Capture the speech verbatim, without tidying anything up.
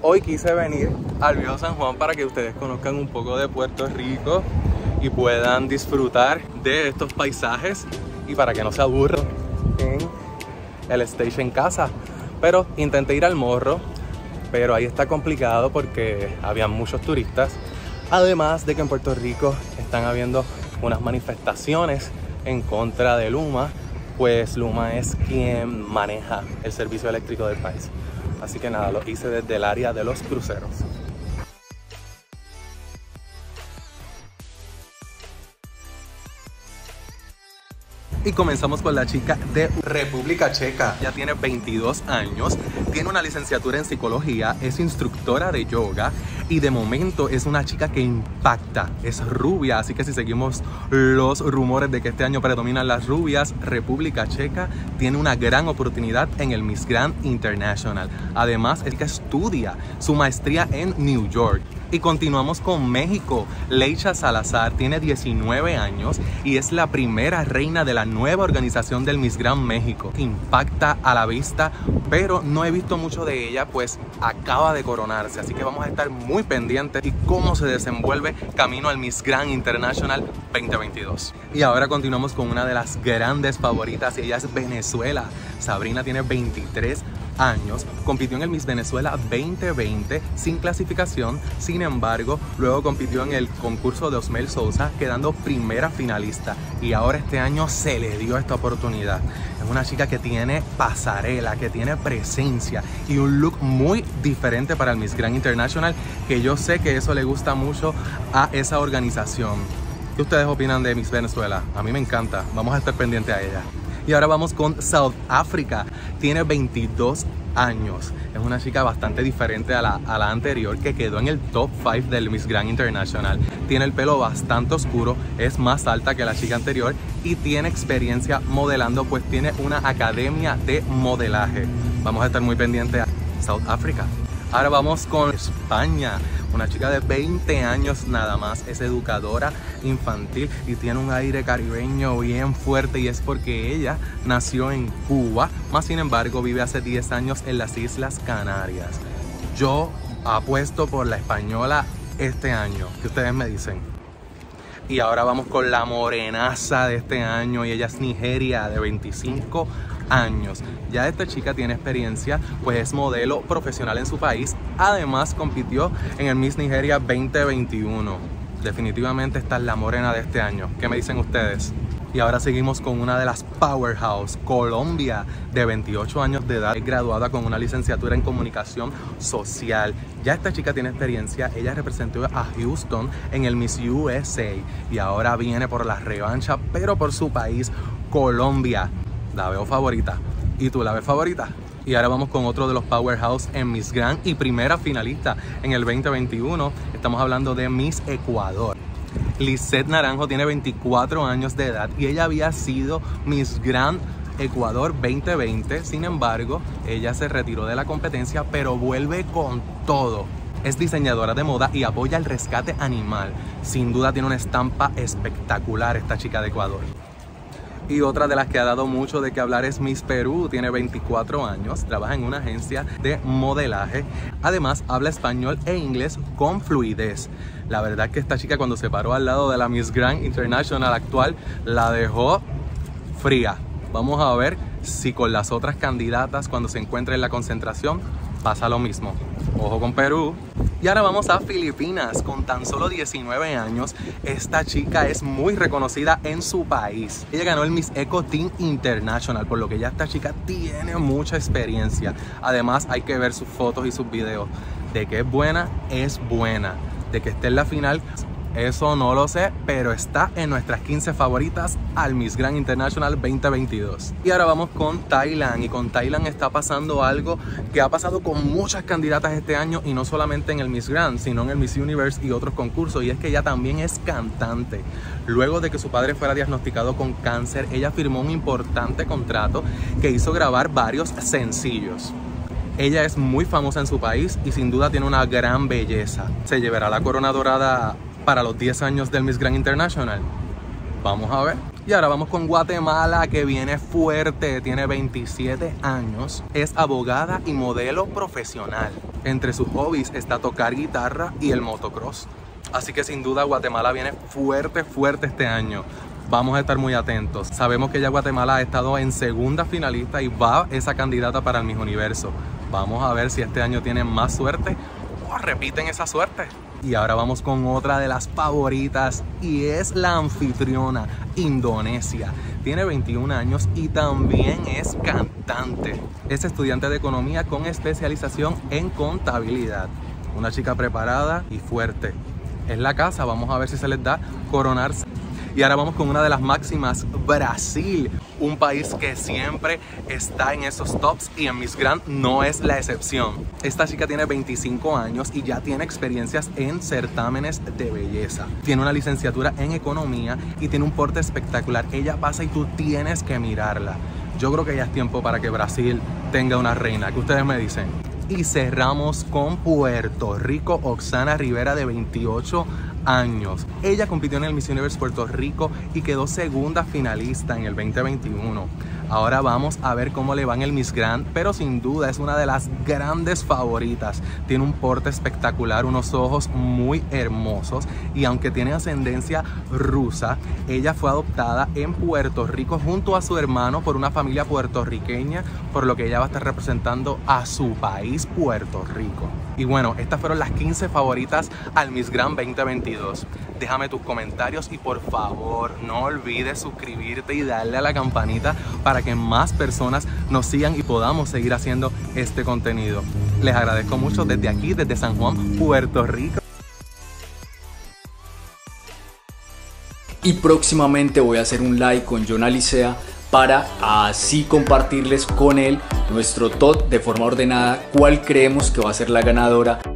Hoy quise venir al Viejo San Juan para que ustedes conozcan un poco de Puerto Rico y puedan disfrutar de estos paisajes y para que no se aburran en el stage en casa. Pero intenté ir al Morro, pero ahí está complicado porque había muchos turistas. Además de que en Puerto Rico están habiendo unas manifestaciones en contra de Luma, pues Luma es quien maneja el servicio eléctrico del país. Así que nada, lo hice desde el área de los cruceros. Y comenzamos con la chica de República Checa. Ya tiene veintidós años, tiene una licenciatura en psicología, es instructora de yoga y de momento es una chica que impacta. Es rubia, así que si seguimos los rumores de que este año predominan las rubias, República Checa tiene una gran oportunidad en el Miss Grand International. Además, es que estudia su maestría en New York. Y continuamos con México. Leicha Salazar tiene diecinueve años y es la primera reina de la nueva organización del Miss Grand México. Impacta a la vista, pero no he visto mucho de ella, pues acaba de coronarse. Así que vamos a estar muy pendientes y cómo se desenvuelve camino al Miss Grand International veinte veintidós. Y ahora continuamos con una de las grandes favoritas y ella es Venezuela. Sabrina tiene veintitrés años, compitió en el Miss Venezuela veinte veinte sin clasificación, sin embargo luego compitió en el concurso de Osmel Sousa quedando primera finalista y ahora este año se le dio esta oportunidad. Es una chica que tiene pasarela, que tiene presencia y un look muy diferente para el Miss Grand International, que yo sé que eso le gusta mucho a esa organización. ¿Qué ustedes opinan de Miss Venezuela? A mí me encanta, vamos a estar pendientes a ella. Y ahora vamos con South Africa. Tiene veintidós años. Es una chica bastante diferente a la, a la anterior, que quedó en el top cinco del Miss Grand International. Tiene el pelo bastante oscuro, es más alta que la chica anterior y tiene experiencia modelando, pues tiene una academia de modelaje. Vamos a estar muy pendientes a South Africa. Ahora vamos con España. Una chica de veinte años nada más, es educadora infantil y tiene un aire caribeño bien fuerte y es porque ella nació en Cuba, más sin embargo vive hace diez años en las Islas Canarias. Yo apuesto por la española este año, ¿qué ustedes me dicen? Y ahora vamos con la morenaza de este año y ella es Nigeria, de veinticinco años. Ya esta chica tiene experiencia, pues es modelo profesional en su país. Además compitió en el Miss Nigeria veinte veintiuno. Definitivamente esta es la morena de este año. ¿Qué me dicen ustedes? Y ahora seguimos con una de las powerhouse, Colombia, de veintiocho años de edad, es graduada con una licenciatura en comunicación social. Ya esta chica tiene experiencia, ella representó a Houston en el Miss U S A y ahora viene por la revancha, pero por su país, Colombia. La veo favorita. ¿Y tú la ves favorita? Y ahora vamos con otro de los powerhouse en Miss Grand y primera finalista en el veinte veintiuno. Estamos hablando de Miss Ecuador. Lisette Naranjo tiene veinticuatro años de edad y ella había sido Miss Grand Ecuador veinte veinte. Sin embargo, ella se retiró de la competencia, pero vuelve con todo. Es diseñadora de moda y apoya el rescate animal. Sin duda tiene una estampa espectacular esta chica de Ecuador. Y otra de las que ha dado mucho de qué hablar es Miss Perú. Tiene veinticuatro años, trabaja en una agencia de modelaje. Además, habla español e inglés con fluidez. La verdad es que esta chica, cuando se paró al lado de la Miss Grand International actual, la dejó fría. Vamos a ver si con las otras candidatas, cuando se encuentre en la concentración, pasa lo mismo. Ojo con Perú. Y ahora vamos a Filipinas. Con tan solo diecinueve años, esta chica es muy reconocida en su país. Ella ganó el Miss Eco Teen International, por lo que ya esta chica tiene mucha experiencia. Además, hay que ver sus fotos y sus videos. De que es buena, es buena. De que esté en la final, eso no lo sé, pero está en nuestras quince favoritas al Miss Grand International veinte veintidós. Y ahora vamos con Thailand. Y con Thailand está pasando algo que ha pasado con muchas candidatas este año, y no solamente en el Miss Grand, sino en el Miss Universe y otros concursos, y es que ella también es cantante. Luego de que su padre fuera diagnosticado con cáncer, ella firmó un importante contrato que hizo grabar varios sencillos. Ella es muy famosa en su país y sin duda tiene una gran belleza. ¿Se llevará la corona dorada para los diez años del Miss Grand International? Vamos a ver. Y ahora vamos con Guatemala, que viene fuerte, tiene veintisiete años, es abogada y modelo profesional. Entre sus hobbies está tocar guitarra y el motocross. Así que sin duda Guatemala viene fuerte, fuerte este año. Vamos a estar muy atentos. Sabemos que ya Guatemala ha estado en segunda finalista y va esa candidata para el Miss Universo. Vamos a ver si este año tienen más suerte o repiten esa suerte. Y ahora vamos con otra de las favoritas y es la anfitriona, Indonesia. Tiene veintiún años y también es cantante. Es estudiante de economía con especialización en contabilidad. Una chica preparada y fuerte. Es la casa, vamos a ver si se les da coronarse. Y ahora vamos con una de las máximas, Brasil, un país que siempre está en esos tops y en Miss Grand no es la excepción. Esta chica tiene veinticinco años y ya tiene experiencias en certámenes de belleza. Tiene una licenciatura en economía y tiene un porte espectacular. Ella pasa y tú tienes que mirarla. Yo creo que ya es tiempo para que Brasil tenga una reina. ¿Qué ustedes me dicen? Y cerramos con Puerto Rico, Oxana Rivera, de veintiocho años. Ella compitió en el Miss Universe Puerto Rico y quedó segunda finalista en el veinte veintiuno. Ahora vamos a ver cómo le va en el Miss Grand, pero sin duda es una de las grandes favoritas. Tiene un porte espectacular, unos ojos muy hermosos y aunque tiene ascendencia rusa, ella fue adoptada en Puerto Rico junto a su hermano por una familia puertorriqueña, por lo que ella va a estar representando a su país, Puerto Rico. Y bueno, estas fueron las quince favoritas al Miss Grand veinte veintidós. Déjame tus comentarios y por favor no olvides suscribirte y darle a la campanita para que más personas nos sigan y podamos seguir haciendo este contenido. Les agradezco mucho desde aquí, desde San Juan, Puerto Rico. Y próximamente voy a hacer un live con John Alicea para así compartirles con él nuestro top de forma ordenada cuál creemos que va a ser la ganadora.